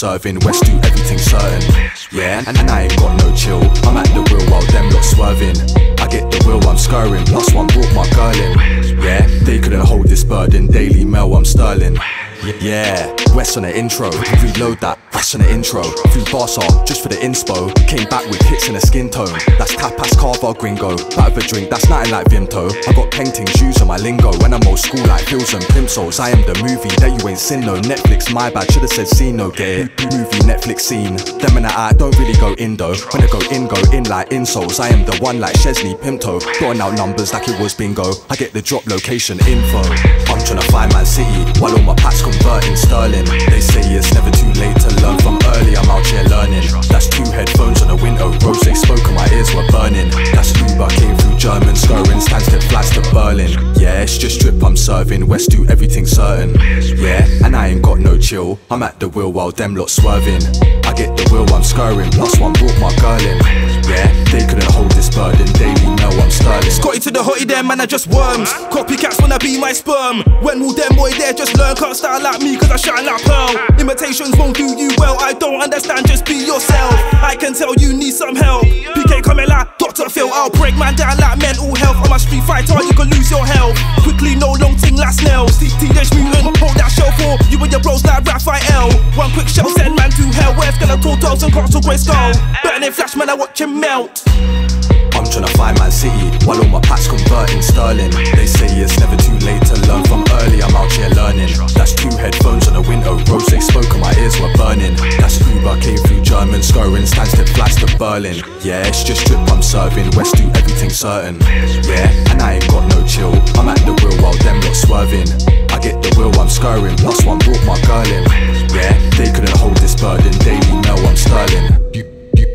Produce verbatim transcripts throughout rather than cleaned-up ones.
serving, West do everything certain. Yeah, and, and I ain't got no chill, I'm at the wheel while them lot swerving. I get the wheel, I'm scurrying, plus one brought my girl in. Yeah, they couldn't hold this burden, Daily Mail, I'm sterling. Yeah, West on the intro, reload that, West on the intro. Through Barca, just for the inspo, came back with hits in a skin tone. That's tapas, carver, gringo, back of a drink, that's nothing like Vimto. I got paintings, shoes on my lingo, when I'm old school like Hills and Plimsolls. I am the movie that you ain't seen, no Netflix, my bad, should've said scene, no get it. Movie, Netflix scene, them and I don't really go in though. When I go in, go in like insoles. I am the one like Chesley Pimto, blowing out numbers like it was bingo. I get the drop location info. I'm tryna find Man City, while all my packs converting sterling. They say it's never too late to learn from early, I'm out here learning. That's two headphones on a window, rose they spoke and my ears were burning. That's Uber, came through German, scurrying, Stansted flats to Berlin. Yeah, it's just drip I'm serving, West do everything certain. Yeah, and I ain't got no chill, I'm at the wheel while them lot swerving. I get the wheel, I'm scurrying, plus one brought my girl in. Yeah, they couldn't hold this burden, Daily Mail, I'm sterling. Scotty to the hottie there, man, I just worms. Copycats wanna be my sperm. When will them boy there just learn? Can't style like me cause I shine like pearl. Imitations won't do you well, I don't understand, just be yourself. I can tell you need some help. P K coming like Doctor Phil, I'll break man down like mental health. I'm a street fighter, you can lose your health quickly, no long ting like snails. Teenage mutant, hold that shell for you and your bros like Raphael. One quick shell send man to hell, where's gonna talk toes and Castle Grey Skull. Burning flash man, I watch him melt. I'm tryna find Man City, while all my packs converting sterling. They say it's never too late to learn from early, I'm out here learning. That's two headphones on a window, rose they spoke and my ears were burning. That's Uber, came through German, scurrying, Stansted flats to Berlin. Yeah, it's just drip I'm serving, West do everything certain. Yeah, and I ain't got no chill, I'm at the wheel while them lot swerving. I get the wheel, I'm scurrying, plus one brought my girl in. Yeah, they couldn't hold this burden, Daily Mail, I'm sterling. You,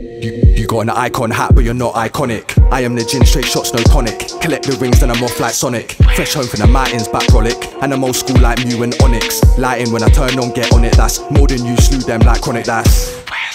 You got an icon hat but you're not iconic. I am the gin, straight shots, no tonic. Collect the rings then I'm off like Sonic. Fresh home from the mountains, back rollick. And I'm old school like Mew and Onyx. Lighting when I turn on, get on it, that's more than you, slew them like Chronic, that's.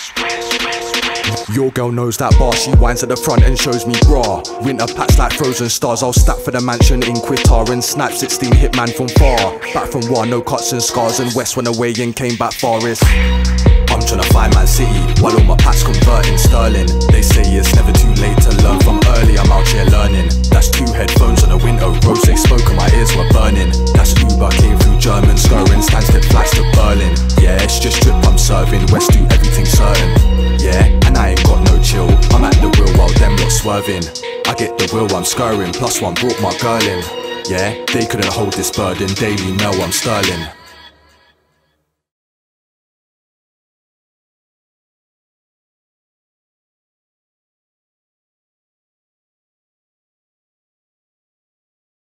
Your girl knows that bar, she winds at the front and shows me bra. Winter packs like frozen stars, I'll stack for the mansion in Quitar and snap sixteen hitman from far. Back from war, no cuts and scars, and West went away and came back farthest. I'm tryna find Man City, while all my packs converting sterling. They say it's never too late to learn from early, I'm out here learning. That's two headphones on a window, rose they spoke and my ears were burning. That's Uber, came through German, scurrying, Stansted flats to Berlin. Yeah, it's just drip I'm serving, West do everything certain. Yeah, and I ain't got no chill, I'm at the wheel while them lot swerving. I get the wheel, I'm scurrying, plus one brought my girl in. Yeah, they couldn't hold this burden, Daily Mail, I'm sterling.